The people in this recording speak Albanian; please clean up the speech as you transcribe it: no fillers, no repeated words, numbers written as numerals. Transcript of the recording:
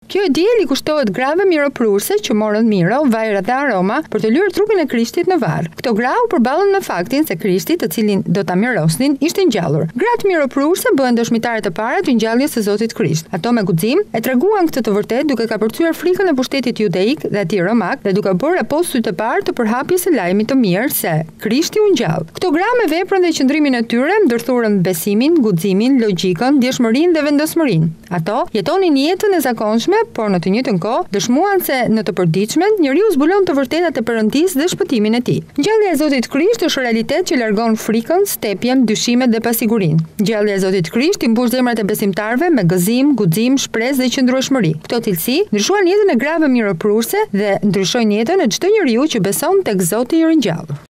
Kjo e diel i kushtohet grave miroprurëse që morën miro, vajra dhe aroma për të lyer trupin e Krishtit në varr. Këto gra u përballën me faktin se Krishti, të cilin do ta mirosnin, ishte ngjallur. Gratë miroprurëse bëhen dëshmitaret e para të ngjalljes së Zotit Krisht. Ato me guxim e treguan këtë të vërtetë duke kapërcyer frikën e pushtetit judeik dhe atij romak dhe duke bërë apostujt e parë të përhapjes së lajmit të mirë se Krishti u ngjall. Këto gra me veprën dhe qëndrimin e tyre ndërthurën besimin, guximin, logjikën, ndjeshmërinë dhe vendosmërinë. Ato jetonin jetën e zakonshme, por në të njëjtën kohë dëshmuan se në të përditshmen njeriu zbulon të vërtetat e Perëndisë dhe shpëtimin e tij. Ngjallja e Zotit Krisht është realitet që largon frikën, stepjen, dyshimet dhe pasigurinë. Ngjallja e Zotit Krisht i mbush zemrat e besimtarëve me gëzim, guxim, shpresë dhe qëndrueshmëri. Këto cilësi ndryshuan jetën e grave miroprurëse dhe ndryshojnë jetën e çdo njeriu që beson tek Zoti i ringjallur.